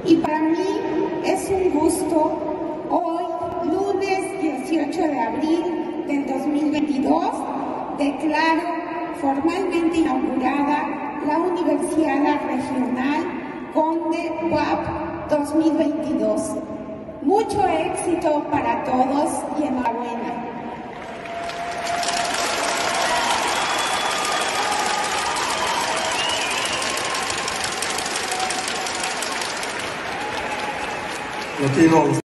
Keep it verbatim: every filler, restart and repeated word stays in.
Y para mí es un gusto hoy, lunes dieciocho de abril del dos mil veintidós, declaro formalmente inaugurada la Universiada Regional Conde U A P dos mil veintidós. Mucho éxito para todos y enhorabuena. Motivos.